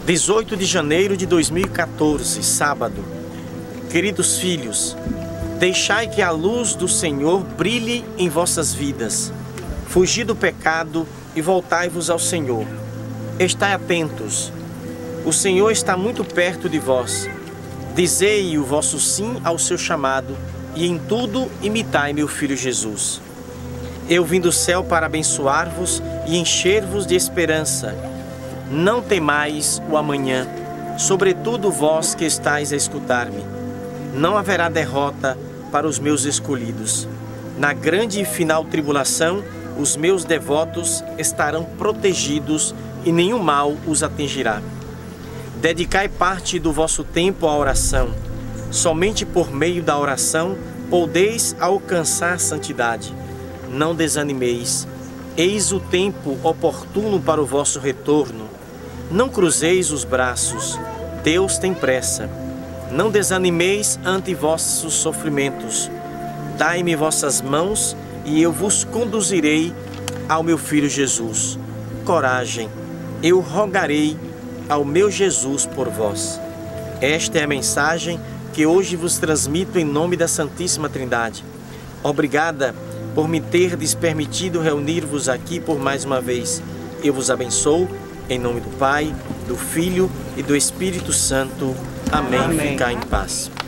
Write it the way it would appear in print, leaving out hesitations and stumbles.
18 de janeiro de 2014, sábado. Queridos filhos, deixai que a luz do Senhor brilhe em vossas vidas. Fugi do pecado e voltai-vos ao Senhor. Estai atentos. O Senhor está muito perto de vós. Dizei o vosso sim ao seu chamado e em tudo imitai meu Filho Jesus. Eu vim do céu para abençoar-vos e encher-vos de esperança. Não temais o amanhã, sobretudo vós que estáis a escutar-me. Não haverá derrota para os meus escolhidos. Na grande e final tribulação, os meus devotos estarão protegidos e nenhum mal os atingirá. Dedicai parte do vosso tempo à oração. Somente por meio da oração podeis alcançar santidade. Não desanimeis. Eis o tempo oportuno para o vosso retorno. Não cruzeis os braços. Deus tem pressa. Não desanimeis ante vossos sofrimentos. Dai-me vossas mãos e eu vos conduzirei ao meu Filho Jesus. Coragem, eu rogarei ao meu Jesus por vós. Esta é a mensagem que hoje vos transmito em nome da Santíssima Trindade. Obrigada por me terdes permitido reunir-vos aqui por mais uma vez. Eu vos abençoo, em nome do Pai, do Filho e do Espírito Santo. Amém. Ficai em paz.